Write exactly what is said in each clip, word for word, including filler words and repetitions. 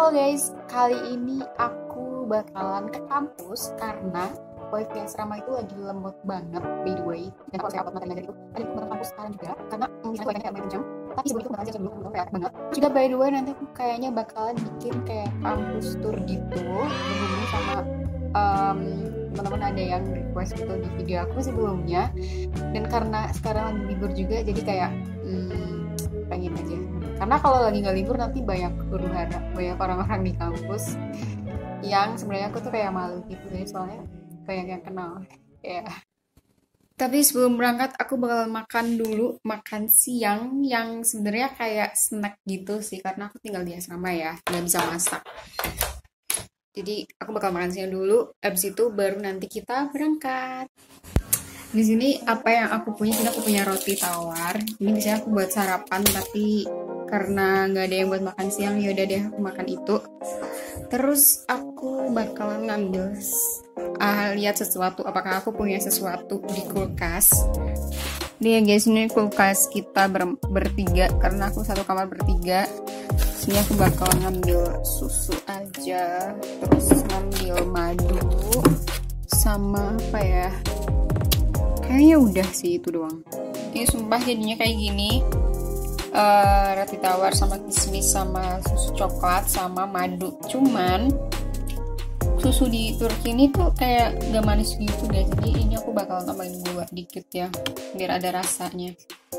Halo guys, kali ini aku bakalan ke kampus karena wifi asrama itu lagi lemot banget by the way. Dan kalau saya upload materi itu ada di kampus sekarang juga karena misalnya wifi-nya kayak main jam. Tapi sebelum itu bakalan saya sebelum belum kayak banget. Juga by the way nanti aku kayaknya bakalan bikin kayak kampus tour gitu berhubung sama um, teman-teman ada yang request gitu di video aku sebelumnya. Dan karena sekarang lagi libur juga jadi kayak hmm, pengen aja. Karena kalau lagi nggak libur nanti banyak huru-hara, banyak orang-orang di kampus yang sebenarnya aku tuh kayak malu gitu deh, soalnya banyak yang kenal ya. Tapi sebelum berangkat aku bakal makan dulu, makan siang yang sebenarnya kayak snack gitu sih, karena aku tinggal di asrama ya, nggak bisa masak. Jadi aku bakal makan siang dulu, abis itu baru nanti kita berangkat. Di sini apa yang aku punya, ini aku punya roti tawar. Ini biasanya aku buat sarapan, tapi karena nggak ada yang buat makan siang, yaudah deh aku makan itu. Terus aku bakalan ngambil uh, lihat sesuatu, apakah aku punya sesuatu di kulkas. Nih guys, ini kulkas kita ber bertiga karena aku satu kamar bertiga. Sini aku bakal ngambil susu aja, terus ngambil madu sama apa ya? Kayaknya udah sih itu doang. Ini sumpah jadinya kayak gini. Uh, roti tawar sama kismis sama susu coklat sama madu. Cuman susu di Turki ini tuh kayak gak manis gitu guys. Jadi ini aku bakal tambahin gula dikit ya, biar ada rasanya.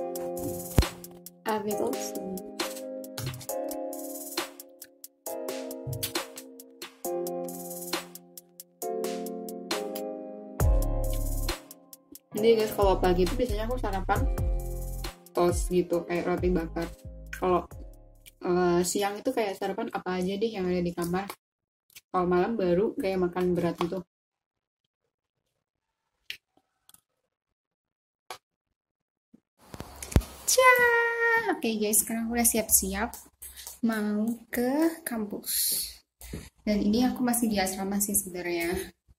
A little soon. Jadi guys, kalau pagi itu biasanya aku sarapan toast gitu, kayak roti bakar. Kalau uh, siang itu kayak sarapan apa aja deh yang ada di kamar. Kalau malam baru kayak makan berat gitu. Ciao. Oke okay guys, sekarang aku udah siap-siap mau ke kampus. Dan ini aku masih di asrama sih sebenarnya.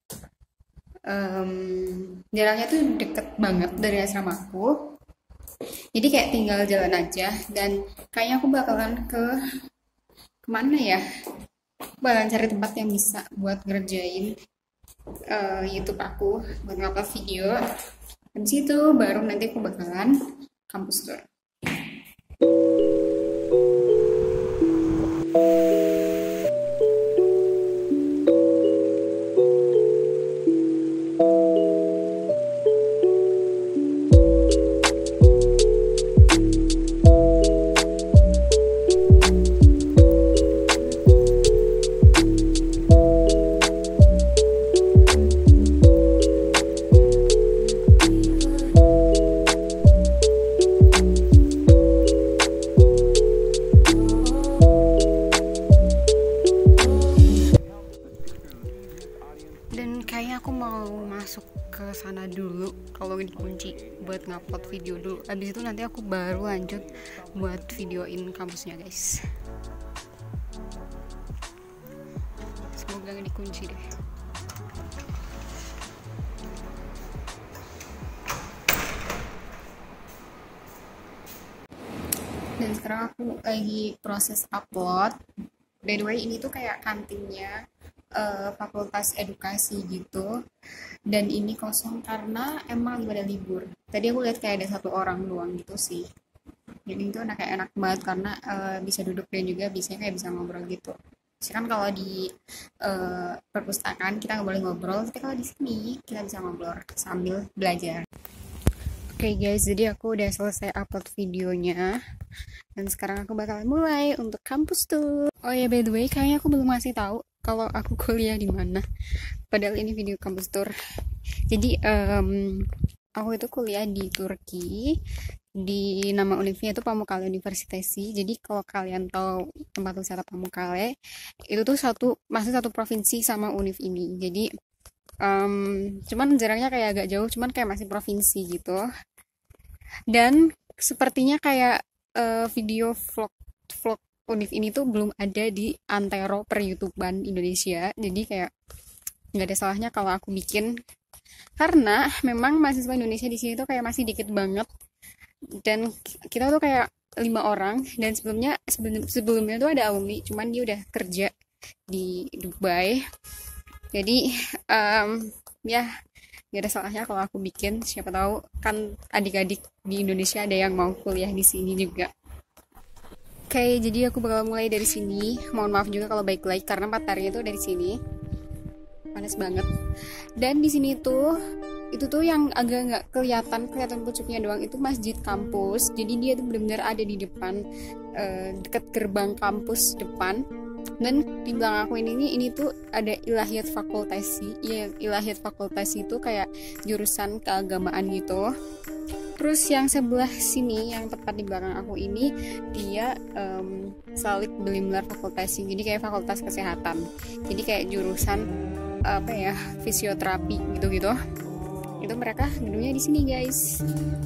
Um, jaraknya tuh deket banget dari asramaku, jadi kayak tinggal jalan aja. Dan kayaknya aku bakalan ke kemana ya, bakalan cari tempat yang bisa buat ngerjain uh, YouTube aku, buat ngupload video. Dan situ baru nanti aku bakalan kampus tour. Dan kayaknya aku mau masuk ke sana dulu kalau dikunci buat ngupload video dulu. Abis itu nanti aku baru lanjut buat videoin kampusnya guys. Semoga gak dikunci deh. Dan sekarang aku lagi proses upload. By the way, ini tuh kayak kantinnya Uh, fakultas edukasi gitu, dan ini kosong karena emang lagi pada libur. Tadi aku lihat kayak ada satu orang doang gitu sih. Jadi itu enak, kayak enak banget karena uh, bisa duduk dan juga bisa kayak bisa ngobrol gitu. Jadi kan kalau di uh, perpustakaan kita nggak boleh ngobrol, tapi kalau di sini kita bisa ngobrol sambil belajar. Oke okay guys, jadi aku udah selesai upload videonya. Dan sekarang aku bakal mulai untuk kampus tuh. Oh ya, by the way, kayaknya aku belum masih tahu kalau aku kuliah di mana. Padahal ini video kampus tour. Jadi um, aku itu kuliah di Turki, di nama univnya itu Pamukkale Universitesi. Jadi kalau kalian tahu tempat wisata Pamukkale, itu tuh satu masih satu provinsi sama univ ini. Jadi um, cuman jaraknya kayak agak jauh, cuman kayak masih provinsi gitu. Dan sepertinya kayak uh, video vlog vlog univ ini tuh belum ada di antero per YouTubean Indonesia. Jadi kayak nggak ada salahnya kalau aku bikin, karena memang mahasiswa Indonesia di sini tuh kayak masih dikit banget. Dan kita tuh kayak lima orang, dan sebelumnya sebelum, sebelumnya tuh ada alumni, cuman dia udah kerja di Dubai. Jadi um, ya gak ada salahnya kalau aku bikin, siapa tahu kan adik-adik di Indonesia ada yang mau kuliah di sini juga. Oke, okay, jadi aku bakal mulai dari sini. Mohon maaf juga kalau baik like karena mataharinya tuh dari sini. Panas banget. Dan di sini tuh itu tuh yang agak nggak kelihatan, kelihatan pucuknya doang itu masjid kampus. Jadi dia tuh benar-benar ada di depan, uh, dekat gerbang kampus depan. Dan di belakang aku ini ini tuh ada ilahiyat fakultasi. Iya, ilahiyat fakultasi itu kayak jurusan keagamaan gitu. Terus yang sebelah sini, yang tepat di belakang aku ini, dia um, Salik Belimlar Fakultasi. Jadi kayak fakultas kesehatan. Jadi kayak jurusan apa ya, fisioterapi gitu-gitu. Itu mereka gedungnya di sini, guys.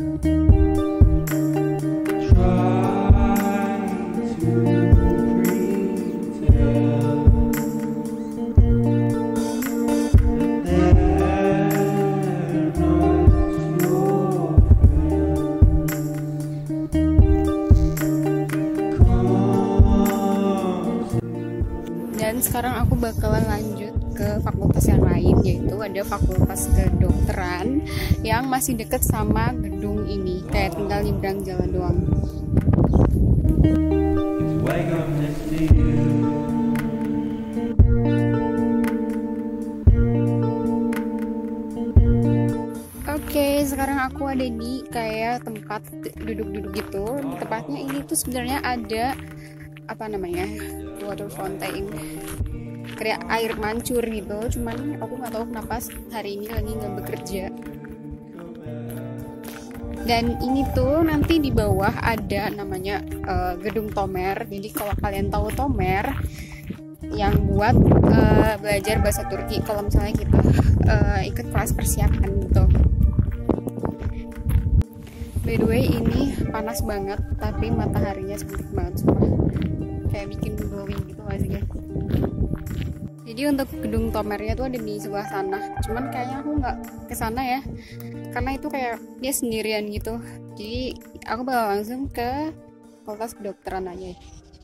Dan sekarang aku bakalan lanjut ke fakultas yang lain, yaitu ada fakultas kedokteran yang masih deket sama gedung ini, kayak tinggal nyebrang jalan doang. Oke, sekarang aku ada di kayak tempat duduk-duduk gitu. Tepatnya ini tuh sebenarnya ada apa namanya, water fountain, kayak air mancur gitu. Cuman aku nggak tahu kenapa hari ini lagi nggak bekerja. Dan ini tuh nanti di bawah ada namanya uh, gedung Tomer. Jadi kalau kalian tahu Tomer, yang buat uh, belajar bahasa Turki kalau misalnya kita uh, ikut kelas persiapan gitu. By the way, ini panas banget, tapi mataharinya cantik banget, sumpah. Kayak bikin glowing gitu gak sih, guys? Jadi untuk gedung Tomernya tuh ada di sebelah sana. Cuman kayaknya aku nggak kesana ya, karena itu kayak dia sendirian gitu. Jadi aku bakal langsung ke fakultas kedokteran aja.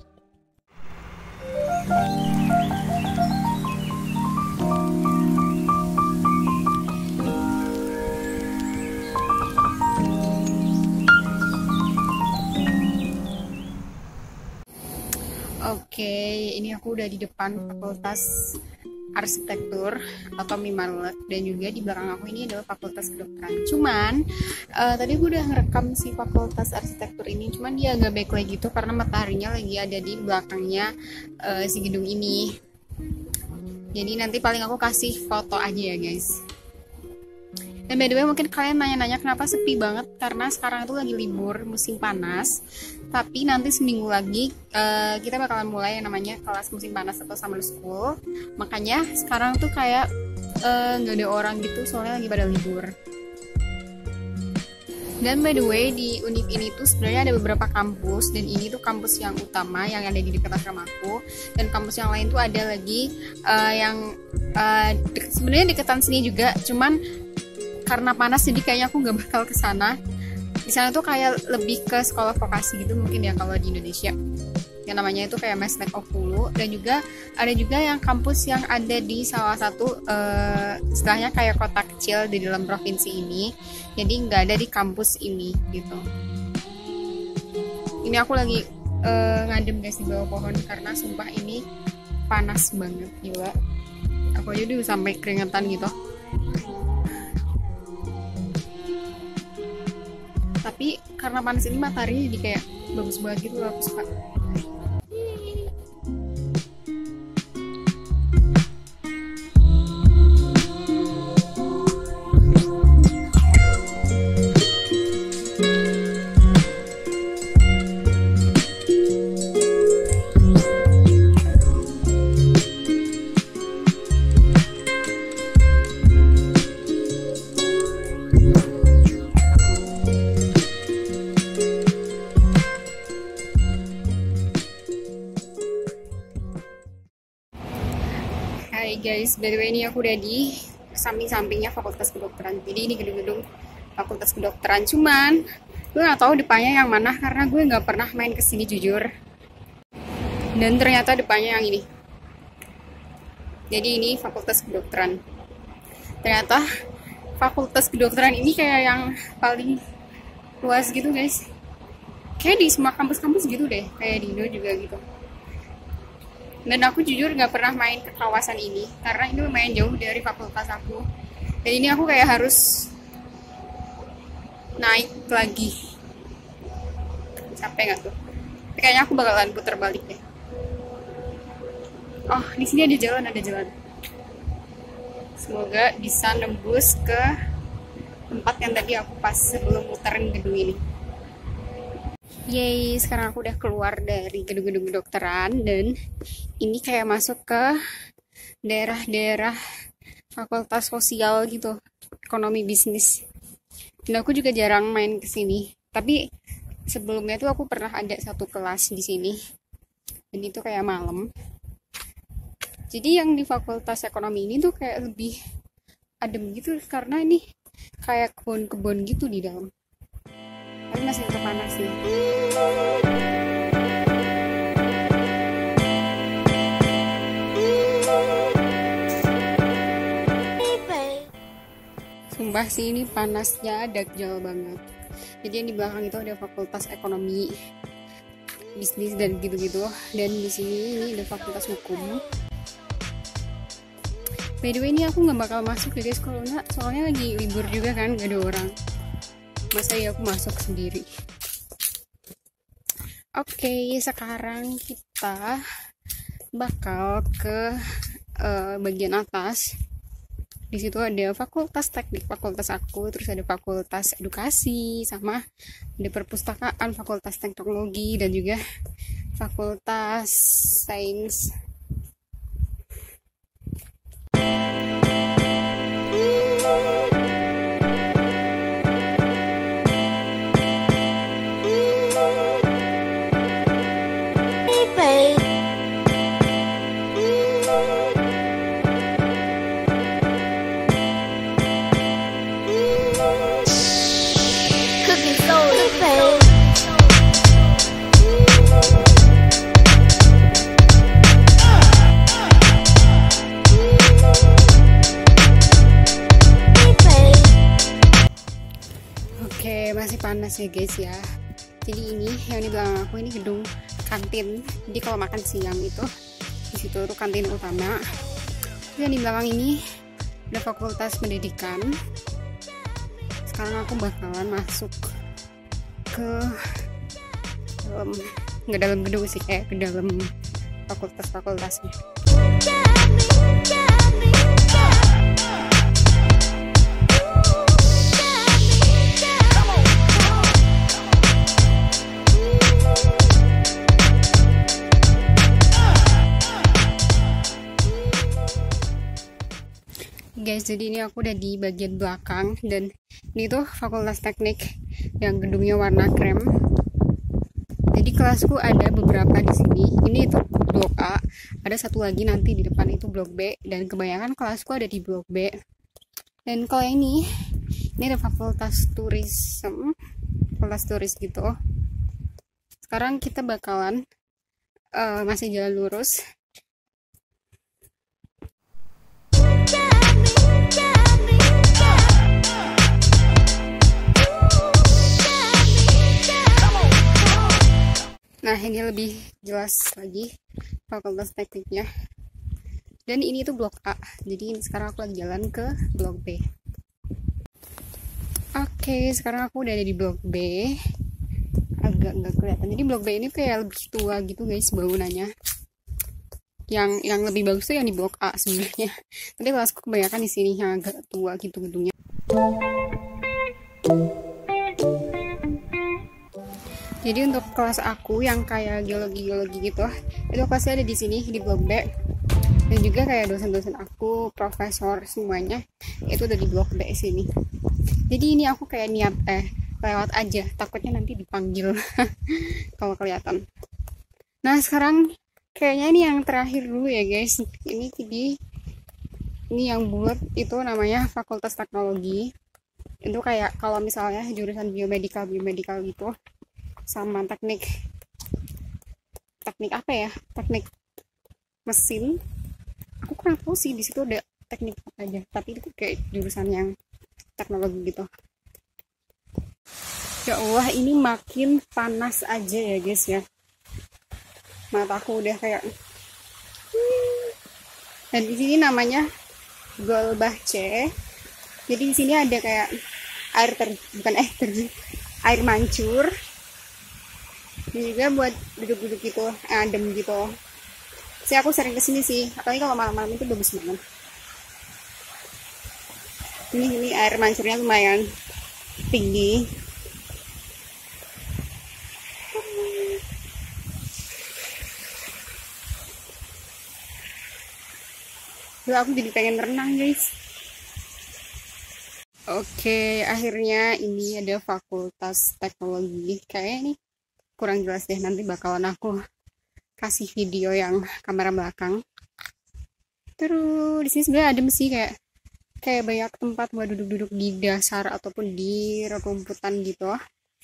Oke, ini aku udah di depan fakultas arsitektur atau Mimarlet, dan juga di belakang aku ini adalah fakultas kedokteran. Cuman uh, tadi gue udah ngerekam si fakultas arsitektur ini, cuman dia agak backlight gitu karena mataharinya lagi ada di belakangnya uh, si gedung ini. Jadi nanti paling aku kasih foto aja ya, guys. Dan by the way, mungkin kalian nanya-nanya kenapa sepi banget, karena sekarang itu lagi libur musim panas. Tapi nanti seminggu lagi uh, kita bakalan mulai yang namanya kelas musim panas atau summer school. Makanya sekarang tuh kayak nggak uh, ada orang gitu, soalnya lagi pada libur. Dan by the way, di Univ ini tuh sebenarnya ada beberapa kampus, dan ini tuh kampus yang utama yang ada di dekat asramaku. Dan kampus yang lain tuh ada lagi uh, yang uh, de- sebenarnya deketan sini juga, cuman karena panas jadi kayaknya aku nggak bakal ke sana. Di sana tuh kayak lebih ke sekolah vokasi gitu mungkin ya kalau di Indonesia. Yang namanya itu kayak Mesnek Okulu, dan juga ada juga yang kampus yang ada di salah satu uh, istilahnya kayak kota kecil di dalam provinsi ini. Jadi nggak ada di kampus ini gitu. Ini aku lagi uh, ngadem guys di bawah pohon karena sumpah ini panas banget, gila. Aku aja udah sampai keringetan gitu. Tapi karena panas ini matahari jadi kayak bagus banget gitu, aku suka. Hai guys, by the way ini aku udah di samping-sampingnya fakultas kedokteran. Jadi ini gedung-gedung fakultas kedokteran. Cuman gue gak tahu depannya yang mana karena gue gak pernah main kesini jujur. Dan ternyata depannya yang ini. Jadi ini fakultas kedokteran. Ternyata fakultas kedokteran ini kayak yang paling luas gitu guys. Kayak di semua kampus-kampus gitu deh, kayak di Indo juga gitu. Dan aku jujur nggak pernah main ke kawasan ini karena ini lumayan jauh dari fakultas aku. Dan ini aku kayak harus naik lagi. Capek nggak tuh? Tapi kayaknya aku bakalan putar balik deh. Oh, di sini ada jalan, ada jalan. Semoga bisa nembus ke tempat yang tadi aku pas sebelum muterin gedung ini. Yeay, sekarang aku udah keluar dari gedung-gedung kedokteran dan ini kayak masuk ke daerah-daerah fakultas sosial gitu, ekonomi bisnis. Dan aku juga jarang main ke sini. Tapi sebelumnya tuh aku pernah ada satu kelas di sini. Dan itu kayak malam. Jadi yang di fakultas ekonomi ini tuh kayak lebih adem gitu karena ini kayak kebun-kebun gitu di dalam. Tapi masih tetap panas sih. Sumpah sih ini panasnya dajjal banget. Jadi yang di belakang itu ada fakultas ekonomi, bisnis dan gitu-gitu. Dan di sini ini ada fakultas hukum. By the way ini aku nggak bakal masuk ya guys kalau nggak, soalnya lagi libur juga kan, gak ada orang. Masa ya aku masuk sendiri. Oke, okay, sekarang kita bakal ke uh, bagian atas. Di situ ada fakultas teknik, fakultas aku, terus ada fakultas edukasi, sama ada perpustakaan, fakultas teknologi, dan juga fakultas sains. Oke, masih panas ya guys ya. Jadi ini yang di belakang aku ini gedung kantin. Jadi kalau makan siang itu di situ tuh kantin utama. Terus yang di belakang ini ada fakultas pendidikan. Sekarang aku bakalan masuk ke dalam, nggak dalam gedung sih, kayak ke dalam fakultas-fakultasnya. Guys, jadi ini aku udah di bagian belakang dan ini tuh fakultas teknik yang gedungnya warna krem. Jadi kelasku ada beberapa di sini. Ini itu blok A, ada satu lagi nanti di depan itu blok B, dan kebanyakan kelasku ada di blok B. Dan kalau yang ini, ini ada fakultas tourism, fakultas turis gitu. Sekarang kita bakalan uh, masih jalan lurus. Nah, ini lebih jelas lagi fakultas tekniknya. Dan ini tuh blok A. Jadi sekarang aku lagi jalan ke blok B. Oke, sekarang aku udah ada di blok B. Agak nggak kelihatan. Jadi blok B ini kayak lebih tua gitu guys bangunannya. Yang yang lebih bagus tuh yang di blok A sebenarnya. Tapi kelasku kebanyakan di sini yang agak tua gitu gedungnya. Jadi untuk kelas aku yang kayak geologi-geologi gitu, itu kelasnya ada di sini di blok B. Dan juga kayak dosen-dosen aku, profesor semuanya itu ada di blok B sini. Jadi ini aku kayak niat eh lewat aja, takutnya nanti dipanggil kalau kelihatan. Nah, sekarang kayaknya ini yang terakhir dulu ya guys. Ini di ini yang bulat itu namanya Fakultas Teknologi. Itu kayak kalau misalnya jurusan biomedical biomedical gitu, sama teknik teknik apa ya teknik mesin, aku kurang tahu sih di situ ada teknik apa aja, tapi itu kayak jurusan yang teknologi gitu. Ya Allah, ini makin panas aja ya guys ya, mataku udah kayak hmm. Dan di sini namanya Gölbahçe. Jadi di sini ada kayak air ter bukan air terjun, air mancur. Dan juga buat duduk-duduk gitu, adem gitu. Sih aku sering kesini sih, apalagi kalau malam-malam itu bagus banget. Ini ini air mancurnya lumayan tinggi. Duh, aku jadi pengen renang guys. Oke, akhirnya ini ada Fakultas Teknologi. Kayaknya ini kurang jelas deh, nanti bakalan aku kasih video yang kamera belakang. Terus di sini sebenarnya adem sih, kayak kayak banyak tempat buat duduk-duduk di dasar ataupun di rumputan gitu.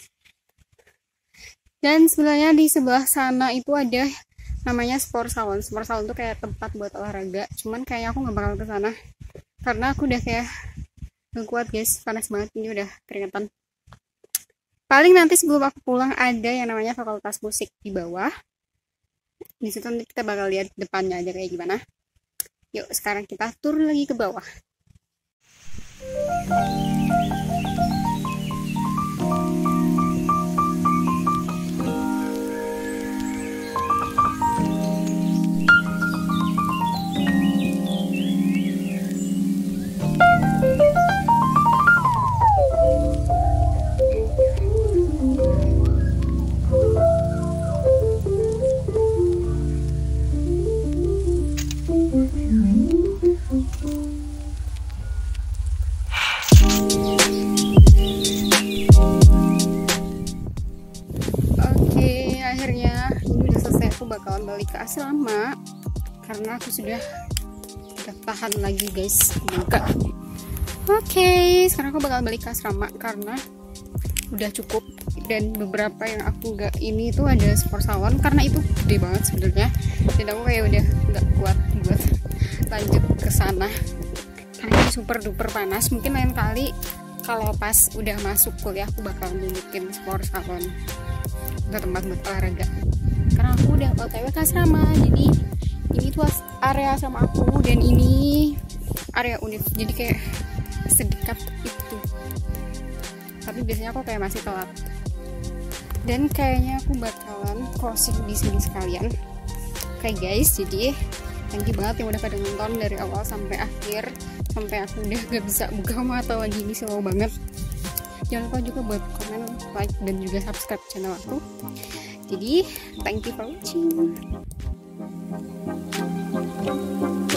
Dan sebenarnya di sebelah sana itu ada namanya sport salon. Sport salon tuh kayak tempat buat olahraga. Cuman kayaknya aku nggak bakal ke sana karena aku udah kayak nggak kuat guys, panas banget, ini udah keringetan. Paling nanti sebelum aku pulang ada yang namanya Fakultas Musik di bawah. Di situ nanti kita bakal lihat depannya aja kayak gimana. Yuk sekarang kita tur lagi ke bawah. Bakalan balik ke asrama karena aku sudah tidak tahan lagi guys. Oke, okay, sekarang aku bakal balik ke asrama karena udah cukup. Dan beberapa yang aku nggak ini tuh ada sport salon karena itu gede banget sebenarnya, dan aku kayak udah nggak kuat buat lanjut ke sana karena ini super duper panas. Mungkin lain kali kalau pas udah masuk kuliah aku bakal nunjukin sport salon untuk tempat buat olahraga. Karena aku udah O T W ke asrama, jadi ini tuh area sama aku dan ini area univ, jadi kayak sedekat itu. Tapi biasanya aku kayak masih telat. Dan kayaknya aku bakalan closing di sini sekalian. Oke guys, jadi thank you banget yang udah pada nonton dari awal sampai akhir, sampai aku udah gak bisa buka mata lagi, ini slow banget. Jangan lupa juga buat komen, like, dan juga subscribe channel aku. Jadi, thank you for watching.